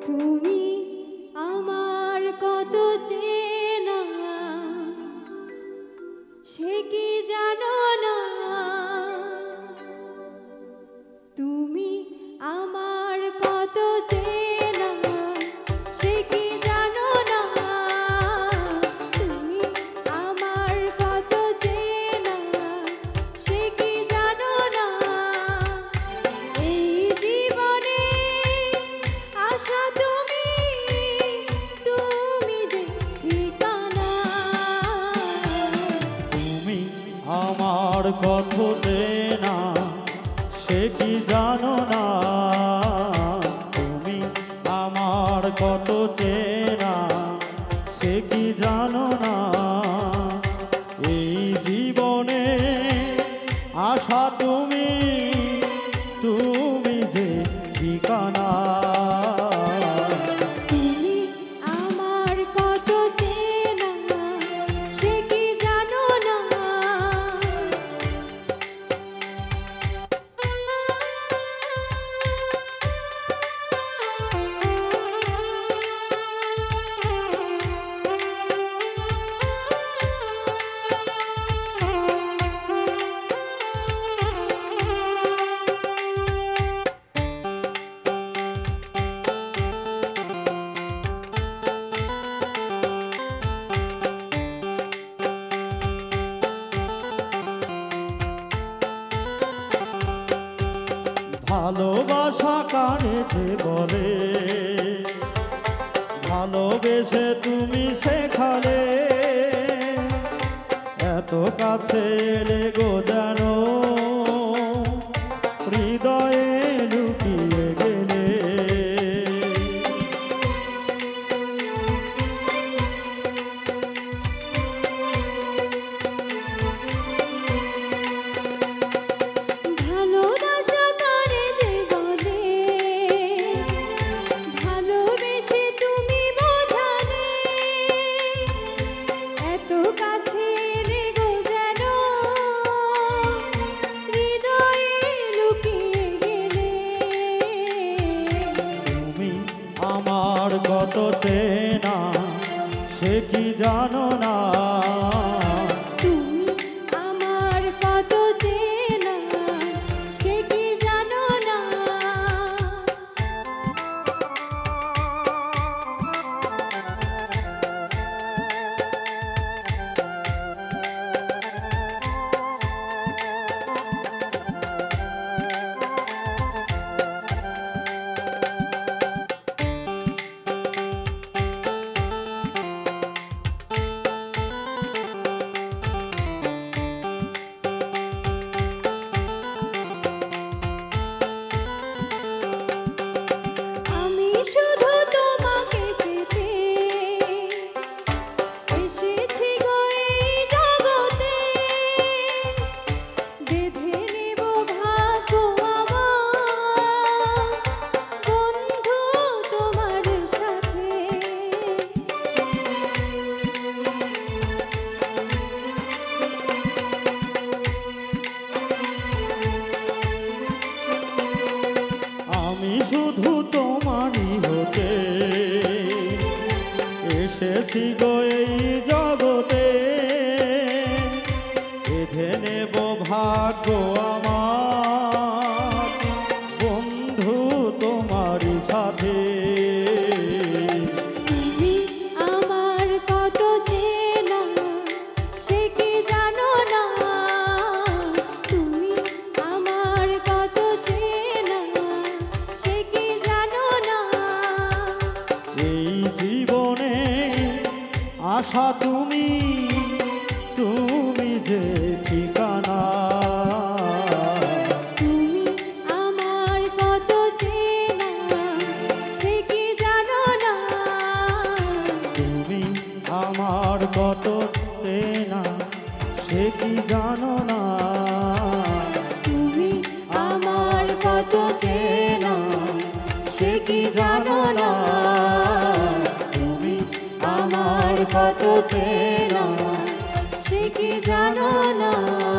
তুমি আমার কত চেনা সে কি জানো না, তুমি আমার কত চেনা সে কি জানো না, তুমি আমার কত চেনা সে কি জানো না। এই জীবনে আশা তুমি, তুমি যে ঠিকানা। তুমি আমার কত চেনা সে কি জানো না, তুমি আমার কত চেনা সে কি জানো না। এই জীবনে আশা তুমি, তুমি যে ঠিকানা। তুমি আমার কত চেনা সে কি জানো না। ভালোবাসা কানেতে বলে, ভালোবেসে তুমি শেখালে, এত কাছে এলে গো জানো হৃদয়ে লুকিয়ে গেলে। আমার কত চেনা সে কি জানো না, তুমি আমার কত চেনা সে কি জানো না। আমি শুধু তোমারই হতে এসেছি গো এই জগতে, বেঁধে নেব ভাগ্য আমার বন্ধু তোমারই সাথে। তুমি আমার কত চেনা সে কি জানো না, তুমি আমার কত চেনা সে কি জানো না। এই জীবনে আশা তুমি, তুমি যে ঠিকানা। তুমি আমার কত চেনা সে কি জানো না, তুমি আমার কত চেনা সে কি জানো না, তুমি আমার কত চেনা সে কি জানো না, তুমি আমার কত চেনা সে কি জানো না।